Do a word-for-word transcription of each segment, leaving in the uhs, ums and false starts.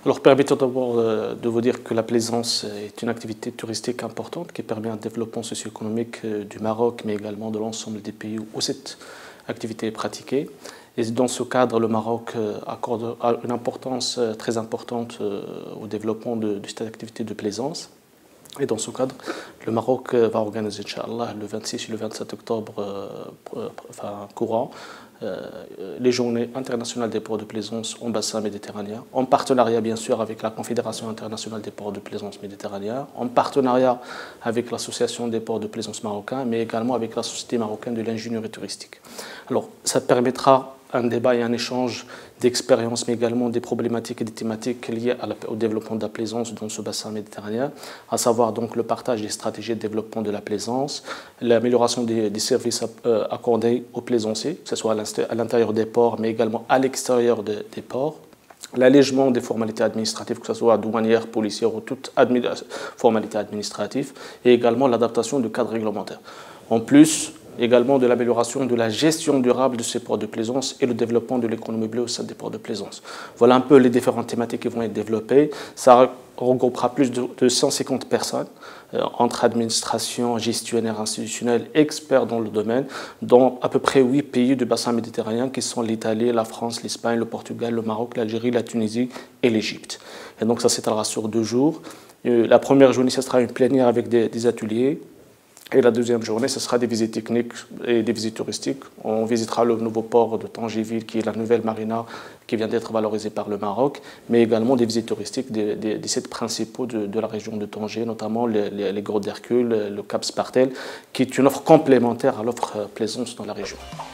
Alors, permettez d'abord de vous dire que la plaisance est une activité touristique importante qui permet un développement socio-économique du Maroc, mais également de l'ensemble des pays où cette activité est pratiquée. Et dans ce cadre, le Maroc accorde une importance très importante au développement de, de cette activité de plaisance. Et dans ce cadre, le Maroc va organiser, Inch'Allah, le vingt-six et le vingt-sept octobre euh, enfin, courant, euh, les journées internationales des ports de plaisance en bassin méditerranéen, en partenariat bien sûr avec la Confédération internationale des ports de plaisance méditerranéens, en partenariat avec l'Association des ports de plaisance marocains, mais également avec la Société marocaine de l'ingénierie touristique. Alors, ça permettra un débat et un échange d'expériences, mais également des problématiques et des thématiques liées à la, au développement de la plaisance dans ce bassin méditerranéen, à savoir donc le partage des stratégies de développement de la plaisance, l'amélioration des, des services accordés aux plaisanciers, que ce soit à l'intérieur des ports, mais également à l'extérieur de, des ports, l'allègement des formalités administratives, que ce soit douanières, policières ou toute admi formalité administrative, et également l'adaptation du cadre réglementaire. En plus, également de l'amélioration de la gestion durable de ces ports de plaisance et le développement de l'économie bleue au sein des ports de plaisance. Voilà un peu les différentes thématiques qui vont être développées. Ça regroupera plus de cent cinquante personnes, euh, entre administration, gestionnaires institutionnels, experts dans le domaine, dans à peu près huit pays du bassin méditerranéen qui sont l'Italie, la France, l'Espagne, le Portugal, le Maroc, l'Algérie, la Tunisie et l'Égypte. Et donc ça s'étalera sur deux jours. Euh, la première journée, ce sera une plénière avec des, des ateliers. Et la deuxième journée, ce sera des visites techniques et des visites touristiques. On visitera le nouveau port de Tangéville, qui est la nouvelle marina qui vient d'être valorisée par le Maroc, mais également des visites touristiques des, des, des sites principaux de, de la région de Tanger, notamment les, les, les Grottes d'Hercule, le Cap Spartel, qui est une offre complémentaire à l'offre plaisance dans la région.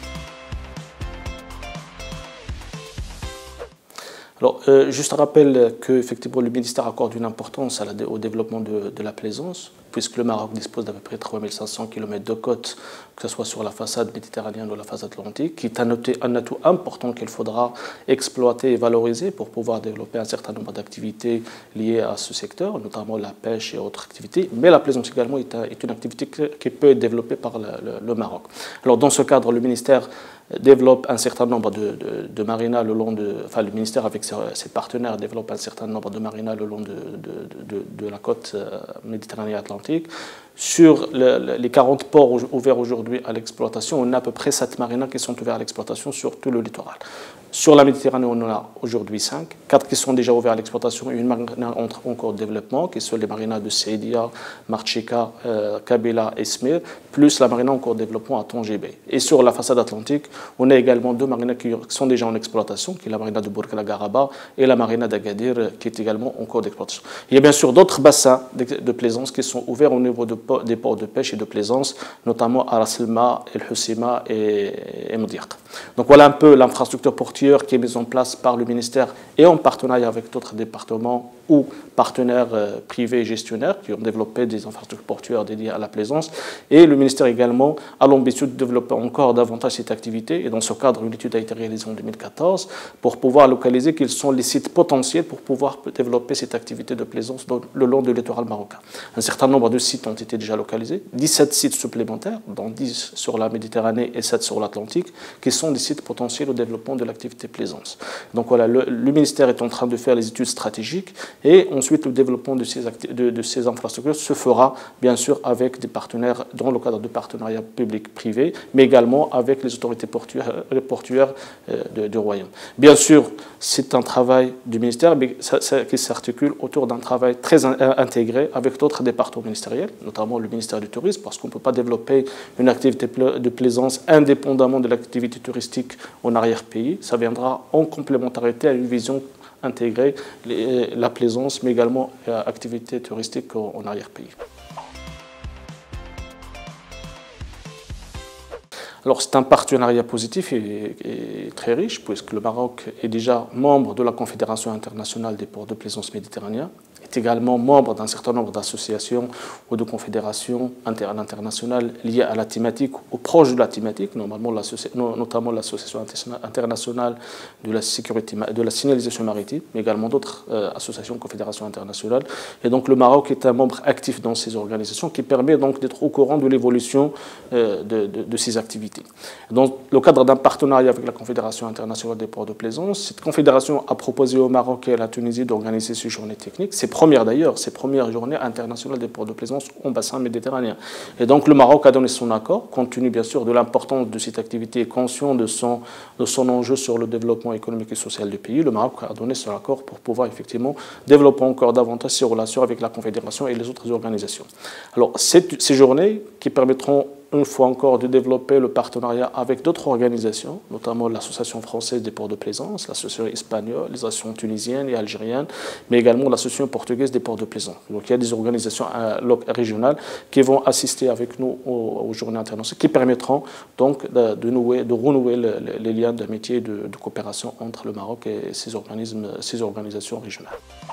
Alors, euh, juste un rappel que effectivement, le ministère accorde une importance à la, au développement de, de la plaisance, puisque le Maroc dispose d'à peu près trois mille cinq cents kilomètres de côtes, que ce soit sur la façade méditerranéenne ou la façade atlantique, qui est un, un atout important qu'il faudra exploiter et valoriser pour pouvoir développer un certain nombre d'activités liées à ce secteur, notamment la pêche et autres activités. Mais la plaisance également est, un, est une activité qui peut être développée par le, le, le Maroc. Alors, dans ce cadre, le ministère développe un certain nombre de, de, de marinas le long de... Enfin, le ministère, avec ses, ses partenaires, développe un certain nombre de marinas le long de, de, de, de la côte méditerranéenne atlantique. Sur le, les quarante ports ouverts aujourd'hui à l'exploitation, on a à peu près sept marinas qui sont ouverts à l'exploitation sur tout le littoral. Sur la Méditerranée, on en a aujourd'hui cinq, quatre qui sont déjà ouverts à l'exploitation et une marina en cours de développement, qui sont les marinas de Seydia, Marcheka, euh, Kabila et Smir, plus la marina en cours de développement à Tanger Bay. Et sur la façade atlantique, on a également deux marinas qui sont déjà en exploitation, qui est la marina de Bourg el Garaba et la marina d'Agadir, qui est également en cours d'exploitation. Il y a bien sûr d'autres bassins de, de plaisance qui sont ouverts au niveau de, des ports de pêche et de plaisance, notamment à Ras El-Ma, El Hoceima et, et Modiaq. Donc voilà un peu l'infrastructure portuaire qui est mise en place par le ministère et en partenariat avec d'autres départements ou partenaires euh, privés et gestionnaires qui ont développé des infrastructures portuaires dédiées à la plaisance. Et le ministère également a l'ambition de développer encore davantage cette activité. Et dans ce cadre, une étude a été réalisée en deux mille quatorze pour pouvoir localiser quels sont les sites potentiels pour pouvoir développer cette activité de plaisance dans, le long du littoral marocain. Un certain nombre de sites ont été déjà localisés, dix-sept sites supplémentaires, dont dix sur la Méditerranée et sept sur l'Atlantique, qui sont des sites potentiels au développement de l'activité plaisance. Donc voilà, le, le ministère est en train de faire les études stratégiques et ensuite le développement de ces, de, de ces infrastructures se fera bien sûr avec des partenaires dans le cadre de partenariats publics-privés, mais également avec les autorités portuaires, portuaires euh, du Royaume. Bien sûr, c'est un travail du ministère mais ça, ça, qui s'articule autour d'un travail très in, intégré avec d'autres départements ministériels, notamment le ministère du Tourisme, parce qu'on ne peut pas développer une activité de plaisance indépendamment de l'activité touristique en arrière-pays. Ça viendra en complémentarité à une vision intégrer les, la plaisance, mais également l'activité touristique en arrière-pays. Alors c'est un partenariat positif et, et très riche, puisque le Maroc est déjà membre de la Confédération internationale des ports de plaisance méditerranéens. est également membre d'un certain nombre d'associations ou de confédérations internationales liées à la thématique ou proches de la thématique, normalement notamment l'Association internationale de la sécurité, de la signalisation maritime, mais également d'autres euh, associations, confédérations internationales. Et donc le Maroc est un membre actif dans ces organisations qui permet donc d'être au courant de l'évolution euh, de, de, de ces activités. Dans le cadre d'un partenariat avec la Confédération internationale des ports de plaisance, cette confédération a proposé au Maroc et à la Tunisie d'organiser ces journées techniques, ces premières d'ailleurs, ces premières journées internationales des ports de plaisance au bassin méditerranéen. Et donc le Maroc a donné son accord, compte tenu bien sûr de l'importance de cette activité et conscient de son, de son enjeu sur le développement économique et social du pays. Le Maroc a donné son accord pour pouvoir effectivement développer encore davantage ses relations avec la Confédération et les autres organisations. Alors ces, ces journées qui permettront une fois encore de développer le partenariat avec d'autres organisations, notamment l'Association française des ports de plaisance, l'Association espagnole, les associations tunisiennes et algériennes, mais également l'Association portugaise des ports de plaisance. Donc il y a des organisations régionales qui vont assister avec nous aux, aux journées internationales, qui permettront donc de, de, nouer, de renouer le, les liens d'amitié et de, de coopération entre le Maroc et ces, organismes, ces organisations régionales.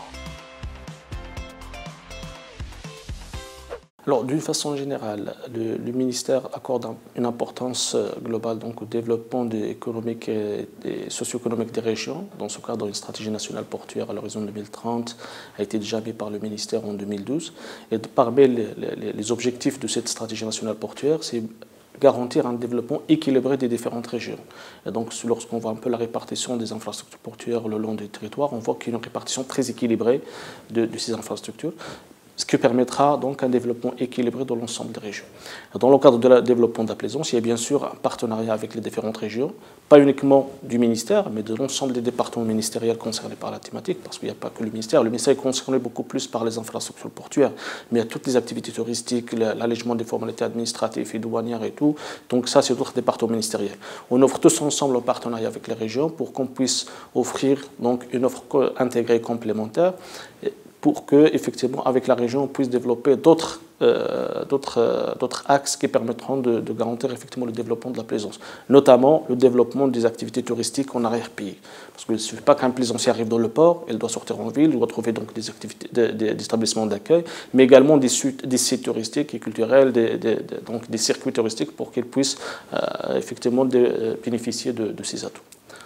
Alors, d'une façon générale, le, le ministère accorde une importance globale donc, au développement économique et, et socio-économique des régions. Dans ce cadre, une stratégie nationale portuaire à l'horizon deux mille trente a été déjà mise par le ministère en deux mille douze. Et parmi les, les, les objectifs de cette stratégie nationale portuaire, c'est garantir un développement équilibré des différentes régions. Et donc, lorsqu'on voit un peu la répartition des infrastructures portuaires le long du territoire, on voit qu'il y a une répartition très équilibrée de, de ces infrastructures, ce qui permettra donc un développement équilibré dans l'ensemble des régions. Dans le cadre du développement de la plaisance, il y a bien sûr un partenariat avec les différentes régions, pas uniquement du ministère, mais de l'ensemble des départements ministériels concernés par la thématique, parce qu'il n'y a pas que le ministère. Le ministère est concerné beaucoup plus par les infrastructures portuaires, mais il y a toutes les activités touristiques, l'allègement des formalités administratives et douanières et tout. Donc ça, c'est d'autres départements ministériels. On offre tous ensemble un partenariat avec les régions pour qu'on puisse offrir donc une offre intégrée complémentaire, pour que, effectivement, avec la région, on puisse développer d'autres euh, euh, axes qui permettront de, de garantir effectivement le développement de la plaisance, notamment le développement des activités touristiques en arrière-pays. Parce qu'il ne suffit pas qu'un plaisancier arrive dans le port, il doit sortir en ville, il doit trouver donc des, activités, des, des, des établissements d'accueil, mais également des, des sites touristiques et culturels, des, des, des, donc des circuits touristiques pour qu'ils puissent euh, effectivement de, bénéficier de, de ces atouts.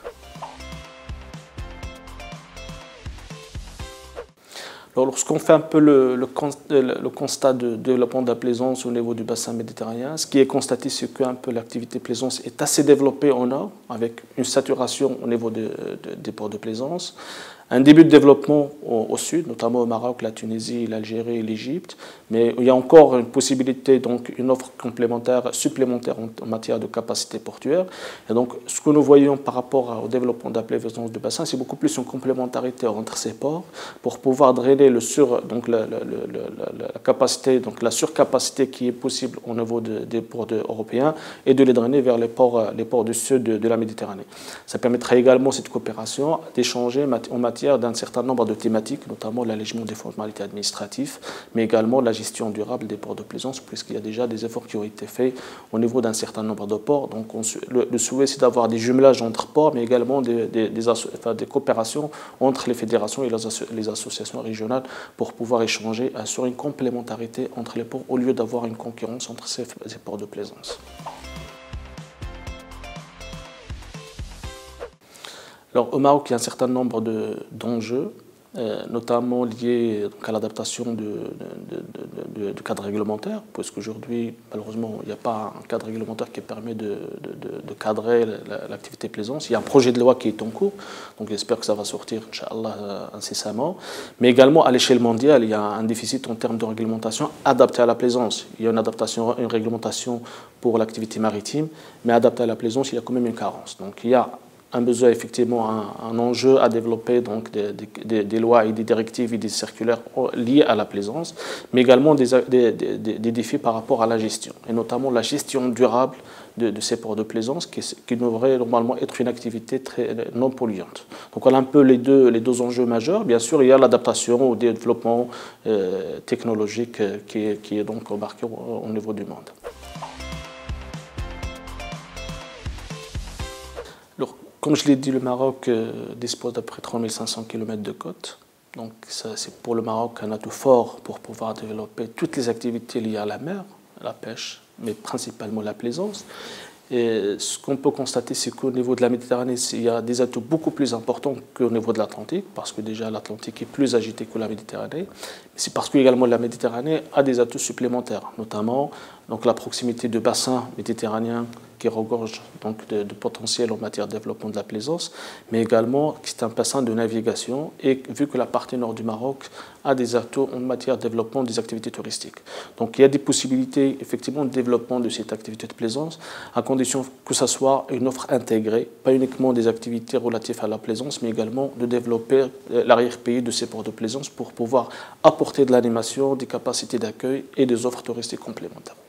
Lorsqu'on fait un peu le, le, le constat de développement de la plaisance au niveau du bassin méditerranéen, ce qui est constaté, c'est que un peu l'activité plaisance est assez développée au nord, avec une saturation au niveau de, de, des ports de plaisance. Un début de développement au, au sud, notamment au Maroc, la Tunisie, l'Algérie et l'Égypte, mais il y a encore une possibilité, donc une offre complémentaire, supplémentaire en, en matière de capacité portuaire. Et donc, ce que nous voyons par rapport au développement de la plaisance du bassin, c'est beaucoup plus une complémentarité entre ces ports pour pouvoir drainer le sur, donc la, la, la, la capacité, donc la surcapacité qui est possible au niveau de, des ports de, européens et de les drainer vers les ports, les ports du sud de, de la Méditerranée. Ça permettrait également cette coopération d'échanger en matière d'un certain nombre de thématiques, notamment l'allègement des formalités administratives, mais également la gestion durable des ports de plaisance, puisqu'il y a déjà des efforts qui ont été faits au niveau d'un certain nombre de ports. Donc on, le, le souhait, c'est d'avoir des jumelages entre ports, mais également des, des, des, enfin, des coopérations entre les fédérations et les, asso les associations régionales pour pouvoir échanger sur une complémentarité entre les ports, au lieu d'avoir une concurrence entre ces, ces ports de plaisance. Alors, au Maroc, il y a un certain nombre d'enjeux, euh, notamment liés donc, à l'adaptation du de, de, de, de cadre réglementaire, parce qu'aujourd'hui, malheureusement, il n'y a pas un cadre réglementaire qui permet de, de, de cadrer l'activité plaisance. Il y a un projet de loi qui est en cours, donc j'espère que ça va sortir, Inch'Allah, incessamment. Mais également, à l'échelle mondiale, il y a un déficit en termes de réglementation adaptée à la plaisance. Il y a une, adaptation, une réglementation pour l'activité maritime, mais adaptée à la plaisance, il y a quand même une carence. Donc, il y a un besoin, effectivement, un, un enjeu à développer donc des, des, des lois et des directives et des circulaires liées à la plaisance, mais également des, des, des, des défis par rapport à la gestion, et notamment la gestion durable de, de ces ports de plaisance, qui, qui devrait normalement être une activité très non polluante. Donc voilà un peu les deux, les deux enjeux majeurs. Bien sûr, il y a l'adaptation au développement euh, technologique qui est, qui est donc embarqué au, au niveau du monde. Alors, comme je l'ai dit, le Maroc euh, dispose d'à peu près trois mille cinq cents kilomètres de côte. Donc c'est pour le Maroc un atout fort pour pouvoir développer toutes les activités liées à la mer, la pêche, mais principalement la plaisance. Et ce qu'on peut constater, c'est qu'au niveau de la Méditerranée, il y a des atouts beaucoup plus importants qu'au niveau de l'Atlantique, parce que déjà l'Atlantique est plus agité que la Méditerranée. Mais c'est parce que également la Méditerranée a des atouts supplémentaires, notamment donc, la proximité de bassins méditerranéens qui regorgent donc, de, de potentiel en matière de développement de la plaisance, mais également c'est un bassin de navigation, et vu que la partie nord du Maroc a des atouts en matière de développement des activités touristiques. Donc il y a des possibilités effectivement de développement de cette activité de plaisance, à condition que ce soit une offre intégrée, pas uniquement des activités relatives à la plaisance, mais également de développer l'arrière-pays de ces ports de plaisance pour pouvoir apporter de l'animation, des capacités d'accueil et des offres touristiques complémentaires.